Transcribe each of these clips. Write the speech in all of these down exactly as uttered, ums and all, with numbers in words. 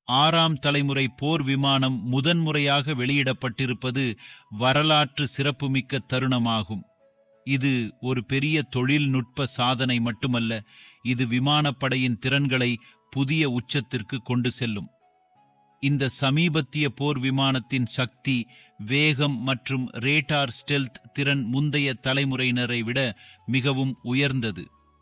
ஆறாம் தலைமுறை போர் விமானம் முதன்முறையாக வெளியிடப்பட்டிருப்பது வரலாற்று சிறப்புமிக்க தருணமாகும். இது ஒரு பெரிய தொழில்நுட்ப சாதனை மட்டுமல்ல, இது விமானப்படையின் திறன்களை புதிய உச்சத்திற்கு கொண்டு செல்லும். இந்த சமீபத்திய போர் விமானத்தின் சக்தி, வேகம் மற்றும் ரேடார் ஸ்டெல்த் திறன் முந்தைய தலைமுறையினரை விட மிகவும் உயர்ந்தது.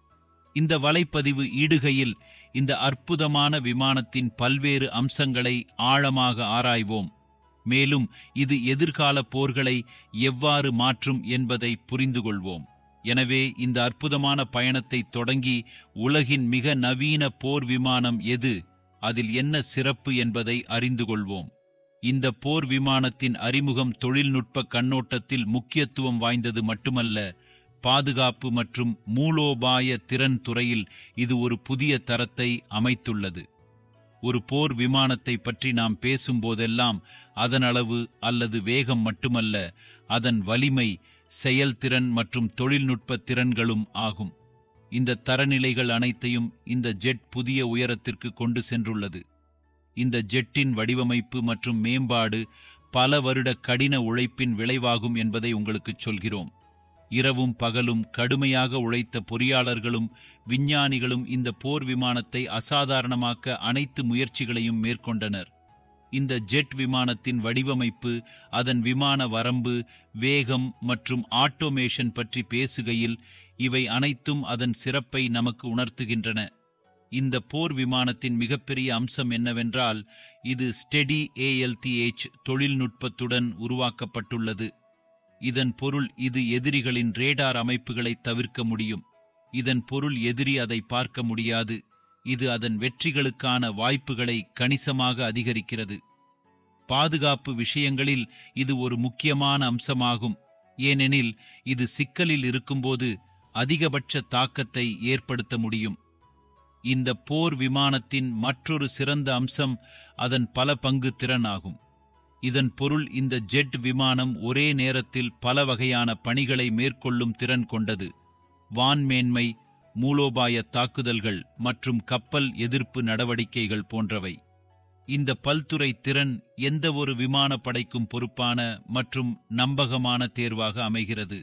இந்த வலைப்பதிவு ஈடுகையில் இந்த அற்புதமான விமானத்தின் பல்வேறு அம்சங்களை ஆழமாக ஆராய்வோம். மேலும் இது எதிர்கால போர்களை எவ்வாறு மாற்றும் என்பதை புரிந்து கொள்வோம். எனவே இந்த அற்புதமான பயணத்தை தொடங்கி உலகின் மிக நவீன போர் விமானம் எது, அதில் என்ன சிறப்பு என்பதை அறிந்து கொள்வோம். இந்த போர் விமானத்தின் அறிமுகம் தொழில்நுட்ப கண்ணோட்டத்தில் முக்கியத்துவம் வாய்ந்தது மட்டுமல்ல, பாதுகாப்பு மற்றும் மூலோபாய திறன் துறையில் இது ஒரு புதிய தரத்தை அமைத்துள்ளது. ஒரு போர் விமானத்தை பற்றி நாம் பேசும்போதெல்லாம் அதன் அளவு அல்லது வேகம் மட்டுமல்ல, அதன் வலிமை, செயல்திறன் மற்றும் தொழில்நுட்ப திறன்களும் ஆகும். இந்த தரநிலைகள் அனைத்தையும் இந்த ஜெட் புதிய உயரத்திற்கு கொண்டு சென்றுள்ளது. இந்த ஜெட்டின் வடிவமைப்பு மற்றும் மேம்பாடு பல வருட கடின உழைப்பின் விளைவாகும் என்பதை உங்களுக்கு சொல்கிறோம். இரவும் பகலும் கடுமையாக உழைத்த பொறியாளர்களும் விஞ்ஞானிகளும் இந்த போர் விமானத்தை அசாதாரணமாக்க அனைத்து முயற்சிகளையும் மேற்கொண்டனர். இந்த ஜெட் விமானத்தின் வடிவமைப்பு, அதன் விமான வரம்பு, வேகம் மற்றும் ஆட்டோமேஷன் பற்றி பேசுகையில் இவை அனைத்தும் அதன் சிறப்பை நமக்கு உணர்த்துகின்றன. இந்த போர் விமானத்தின் மிகப்பெரிய அம்சம் என்னவென்றால், இது ஸ்டெடி ஏஎல்டிஎச் தொழில்நுட்பத்துடன் உருவாக்கப்பட்டுள்ளது. இதன் பொருள் இது எதிரிகளின் ரேடார் அமைப்புகளை தவிர்க்க முடியும். இதன் பொருள் எதிரி அதை பார்க்க முடியாது. இது அதன் வெற்றிகளுக்கான வாய்ப்புகளை கணிசமாக அதிகரிக்கிறது. பாதுகாப்பு விஷயங்களில் இது ஒரு முக்கியமான அம்சமாகும். ஏனெனில் இது சிக்கலில் இருக்கும்போது அதிகபட்ச தாக்கத்தை ஏற்படுத்த முடியும். இந்த போர் விமானத்தின் மற்றொரு சிறந்த அம்சம் அதன் பல பங்கு திறன் ஆகும். இதன் பொருள் இந்த ஜெட் விமானம் ஒரே நேரத்தில் பல வகையான பணிகளை மேற்கொள்ளும் திறன் கொண்டது. வான்மேன்மை, மூலோபாய தாக்குதல்கள் மற்றும் கப்பல் எதிர்ப்பு நடவடிக்கைகள் போன்றவை. இந்த பல்துறை திறன் எந்த ஒரு விமானப்படைக்கும் பொறுப்பான மற்றும் நம்பகமான தேர்வாக அமைகிறது.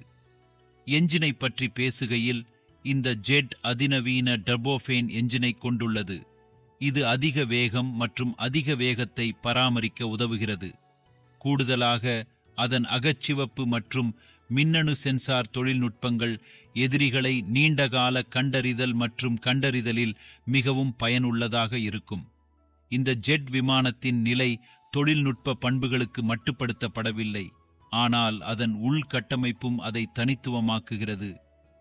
எஞ்சினை பற்றி பேசுகையில், இந்த ஜெட் அதிநவீன டர்போஃபேன் எஞ்சினை கொண்டுள்ளது. இது அதிக வேகம் மற்றும் அதிக வேகத்தை பராமரிக்க உதவுகிறது. கூடுதலாக அதன் அகச்சிவப்பு மற்றும் மின்னணு சென்சார் தொழில்நுட்பங்கள் எதிரிகளை நீண்டகால கண்டறிதல் மற்றும் கண்டறிதலில் மிகவும் பயனுள்ளதாக இருக்கும். இந்த ஜெட் விமானத்தின் நிலை தொழில்நுட்ப பண்புகளுக்கு மட்டுப்படுத்தப்படவில்லை, ஆனால் அதன் உள்கட்டமைப்பும் அதை தனித்துவமாக்குகிறது.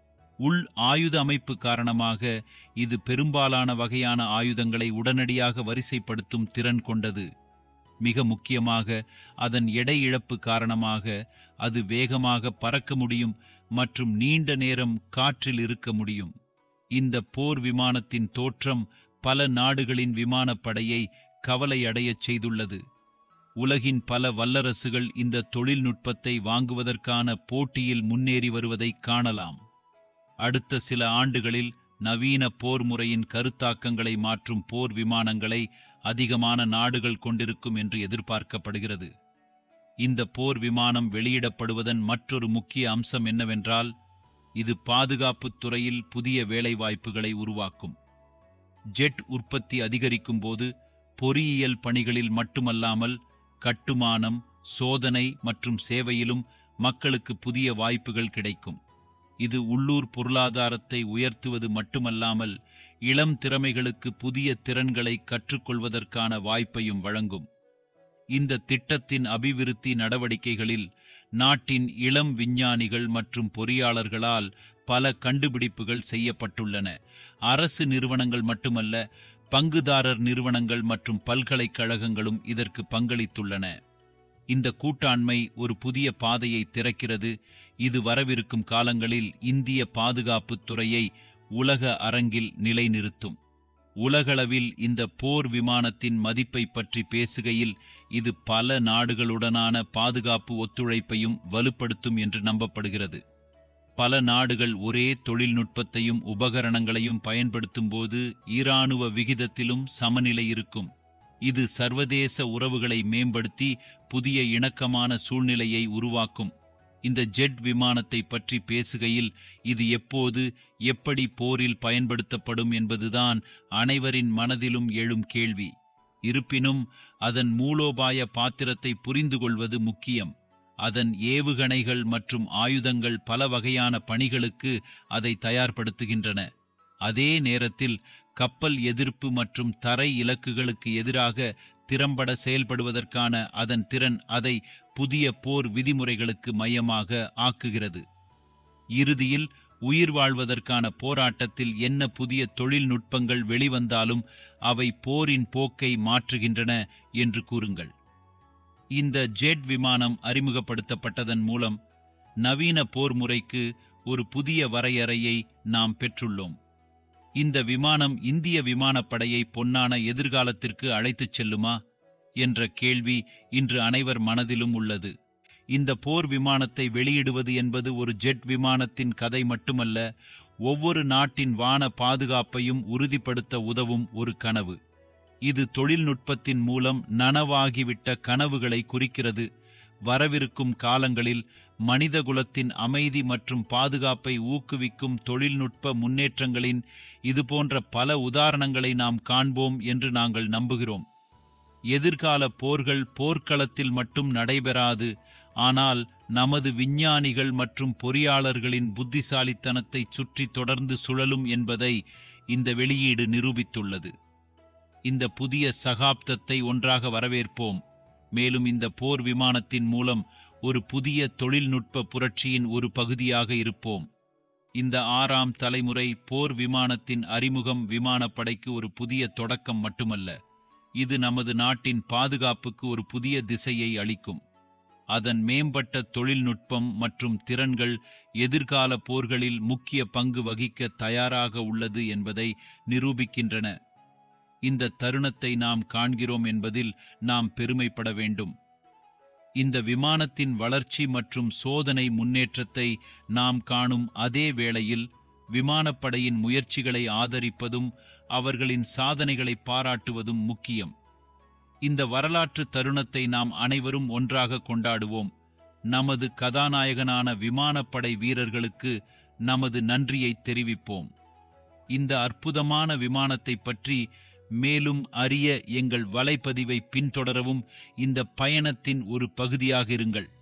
உள் ஆயுத அமைப்பு காரணமாக இது பெரும்பாலான வகையான ஆயுதங்களை உடனடியாக வரிசைப்படுத்தும் திறன் கொண்டது. மிக முக்கியமாக அதன் எடை இழப்பு காரணமாக அது வேகமாக பறக்க முடியும் மற்றும் நீண்ட நேரம் காற்றில் இருக்க முடியும். இந்த போர் விமானத்தின் தோற்றம் பல நாடுகளின் விமானப்படையை கவலை அடையச் செய்துள்ளது. உலகின் பல வல்லரசுகள் இந்த தொழில்நுட்பத்தை வாங்குவதற்கான போட்டியில் முன்னேறி வருவதை காணலாம். அடுத்த சில ஆண்டுகளில் நவீன போர் முறையின் கருத்தாக்கங்களை மாற்றும் போர் விமானங்களை அதிகமான நாடுகள் கொண்டிருக்கும் என்று எதிர்பார்க்கப்படுகிறது. இந்த போர் விமானம் வெளியிடப்படுவதன் மற்றொரு முக்கிய அம்சம் என்னவென்றால், இது பாதுகாப்புத் துறையில் புதிய வேலைவாய்ப்புகளை உருவாக்கும். ஜெட் உற்பத்தி அதிகரிக்கும் போது பொறியியல் பணிகளில் மட்டுமல்லாமல் கட்டுமானம், சோதனை மற்றும் சேவையிலும் மக்களுக்கு புதிய வாய்ப்புகள் கிடைக்கும். இது உள்ளூர் பொருளாதாரத்தை உயர்த்துவது மட்டுமல்லாமல் இளம் திறமைகளுக்கு புதிய திறன்களை கற்றுக்கொள்வதற்கான வாய்ப்பையும் வழங்கும். இந்த திட்டத்தின் அபிவிருத்தி நடவடிக்கைகளில் நாட்டின் இளம் விஞ்ஞானிகள் மற்றும் பொறியாளர்களால் பல கண்டுபிடிப்புகள் செய்யப்பட்டுள்ளன. அரசு நிறுவனங்கள் மட்டுமல்ல, பங்குதாரர் நிறுவனங்கள் மற்றும் பல்கலைக்கழகங்களும் இதற்கு பங்களித்துள்ளன. இந்த கூட்டாண்மை ஒரு புதிய பாதையை திறக்கிறது. இது வரவிருக்கும் காலங்களில் இந்திய பாதுகாப்புத் துறையை உலக அரங்கில் நிலைநிறுத்தும். உலகளவில் இந்த போர் விமானத்தின் மதிப்பை பற்றி பேசுகையில் இது பல நாடுகளுடனான பாதுகாப்பு ஒத்துழைப்பையும் வலுப்படுத்தும் என்று நம்பப்படுகிறது. பல நாடுகள் ஒரே தொழில்நுட்பத்தையும் உபகரணங்களையும் பயன்படுத்தும் போது ஈராணுவ விகிதத்திலும் சமநிலை இருக்கும். இது சர்வதேச உறவுகளை மேம்படுத்தி புதிய இணக்கமான சூழ்நிலையை உருவாக்கும். இந்த ஜெட் விமானத்தை பற்றி பேசுகையில் இது எப்போது எப்படி போரில் பயன்படுத்தப்படும் என்பதுதான் அனைவரின் மனதிலும் எழும் கேள்வி. இருப்பினும் அதன் மூலோபாய பாத்திரத்தை புரிந்து கொள்வது முக்கியம். அதன் ஏவுகணைகள் மற்றும் ஆயுதங்கள் பல வகையான பணிகளுக்கு அதை தயார்படுத்துகின்றன. அதே நேரத்தில் கப்பல் எதிர்ப்பு மற்றும் தரை இலக்குகளுக்கு எதிராக திறம்பட செயல்படுவதற்கான அதன் திறன் அதை புதிய போர் விதிமுறைகளுக்கு மையமாக ஆக்குகிறது. இறுதியில் உயிர் வாழ்வதற்கான போராட்டத்தில் என்ன புதிய தொழில்நுட்பங்கள் வெளிவந்தாலும் அவை போரின் போக்கை மாற்றுகின்றன என்று கூறுங்கள். இந்த ஜெட் விமானம் அறிமுகப்படுத்தப்பட்டதன் மூலம் நவீன போர் முறைக்கு ஒரு புதிய வரையறையை நாம் பெற்றுள்ளோம். இந்த விமானம் இந்திய விமானப்படையை பொன்னான எதிர்காலத்திற்கு அழைத்துச் செல்லுமா என்ற கேள்வி இன்று அனைவர் மனதிலும் உள்ளது. இந்த போர் விமானத்தை வெளியிடுவது என்பது ஒரு ஜெட் விமானத்தின் கதை மட்டுமல்ல, ஒவ்வொரு நாட்டின் வான பாதுகாப்பையும் உறுதிப்படுத்த உதவும் ஒரு கனவு. இது தொழில்நுட்பத்தின் மூலம் நனவாகிவிட்ட கனவுகளை குறிக்கிறது. வரவிருக்கும் காலங்களில் மனிதகுலத்தின் அமைதி மற்றும் பாதுகாப்பை ஊக்குவிக்கும் தொழில்நுட்ப முன்னேற்றங்களின் இதுபோன்ற பல உதாரணங்களை நாம் காண்போம் என்று நாங்கள் நம்புகிறோம். எதிர்கால போர்கள் போர்க்களத்தில் மட்டும் நடைபெறாது, ஆனால் நமது விஞ்ஞானிகள் மற்றும் பொறியாளர்களின் புத்திசாலித்தனத்தை சுற்றி தொடர்ந்து சுழலும் என்பதை இந்த வெளியீடு நிரூபித்துள்ளது. இந்த புதிய சகாப்தத்தை ஒன்றாக வரவேற்போம். மேலும் இந்த போர் விமானத்தின் மூலம் ஒரு புதிய தொழில்நுட்ப புரட்சியின் ஒரு பகுதியாக இருப்போம். இந்த ஆறாம் தலைமுறை போர் விமானத்தின் அறிமுகம் விமானப்படைக்கு ஒரு புதிய தொடக்கம் மட்டுமல்ல, இது நமது நாட்டின் பாதுகாப்புக்கு ஒரு புதிய திசையை அளிக்கும். அதன் மேம்பட்ட தொழில்நுட்பம் மற்றும் திறன்கள் எதிர்கால போர்களில் முக்கிய பங்கு வகிக்க தயாராக உள்ளது என்பதை நிரூபிக்கின்றன. இந்த தருணத்தை நாம் காண்கிறோம் என்பதில் நாம் பெருமைப்பட வேண்டும். இந்த விமானத்தின் வளர்ச்சி மற்றும் சோதனை முன்னேற்றத்தை நாம் காணும் அதே வேளையில் விமானப்படையின் முயற்சிகளை ஆதரிப்பதும் அவர்களின் சாதனைகளை பாராட்டுவதும் முக்கியம். இந்த வரலாற்று தருணத்தை நாம் அனைவரும் ஒன்றாக கொண்டாடுவோம். நமது கதாநாயகனான விமானப்படை வீரர்களுக்கு நமது நன்றியை தெரிவிப்போம். இந்த அற்புதமான விமானத்தை பற்றி மேலும் அறிய எங்கள் வலைப்பதிவை பின்தொடரவும் இந்த பயணத்தின் ஒரு பகுதியாக இருங்கள்.